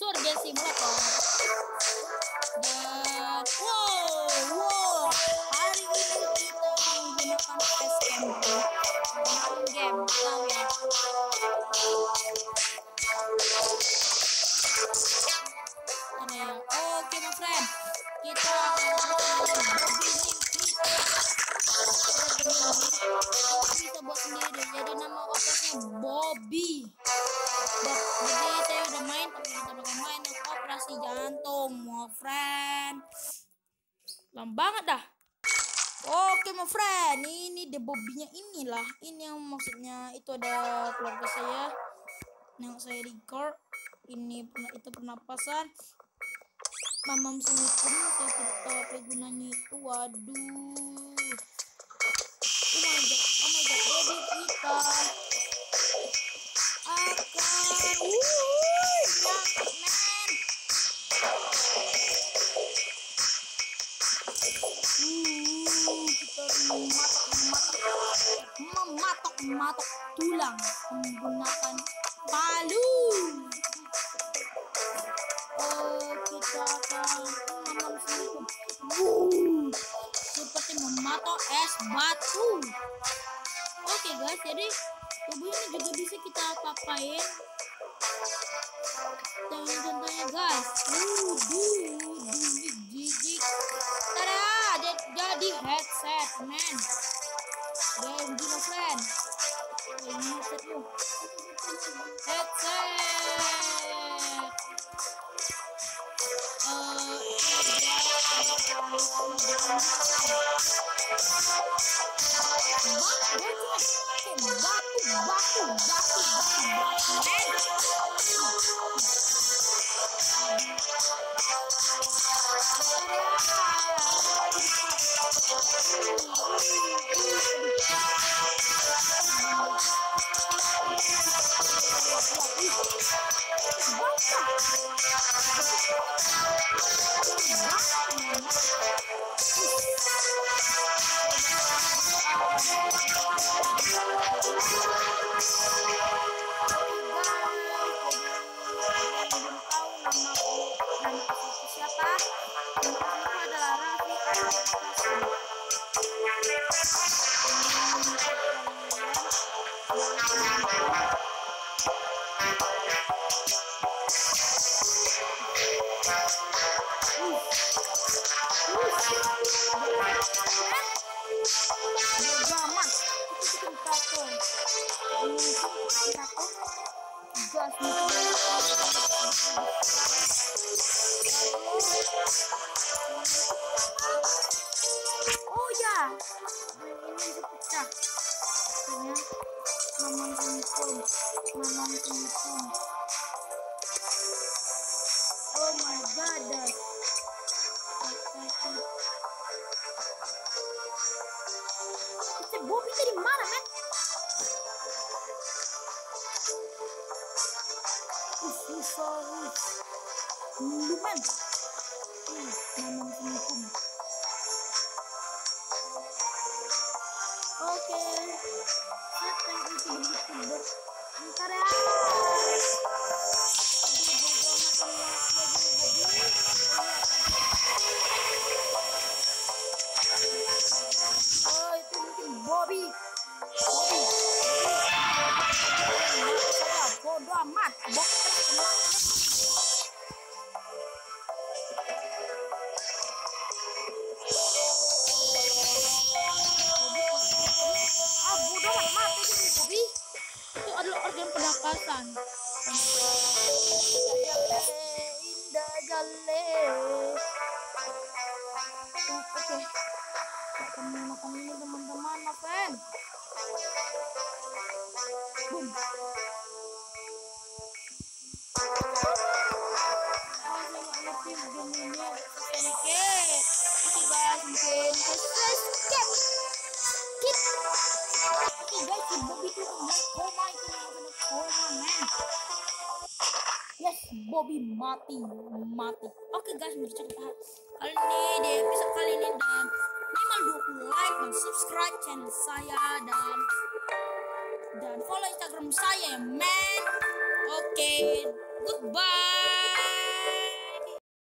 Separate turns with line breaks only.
surga simulator. Dan wow, hari ini kita menggunakan facecam main game, tahu ya. Ada ya. Oke my friend, kita bisa buat sendiri. Jadi nama operasinya Bobby. Jadi saya udah main, tapi kita bakal main operasi jantung, my friend. Lama banget dah. Oke my friend, ini the Bobby-nya inilah. Ini yang maksudnya itu ada keluarga saya yang saya record. Ini itu pernapasan. Mamam semikum, saya tidak tahu apa gunanya itu. Waduh. Oh my god, baby kita akan nyangkut men. Kita mematok tulang menggunakan palu. Kita akan seperti mematok es batu. Oke guys, jadi tubuh ini juga bisa kita apa-apain. Contohnya guys, jijik. Tada, jadi headset man. Dan juga friend, ini headset lu. Headset. Oh ya, ini bisa pecah. Mamam semikum. Oh my god. Kita Bobby dari mana men? Lu men. Mamam semikum. Oke, setting itu begitu bentar ya. Oh itu mungkin Bobby. Bodoh amat, itu adalah organ pernapasan. Indah jale. Oke. Kita menggunakan ini teman-teman, friend. Boom. Oke guys, mungkin skip. Oke guys, si Bobby itu koma man. Yes, Bobby mati. Oke guys, bercerita kali ini di episode kali ini, dan minimal 20 like dan subscribe channel saya dan follow Instagram saya man. Oke, goodbye.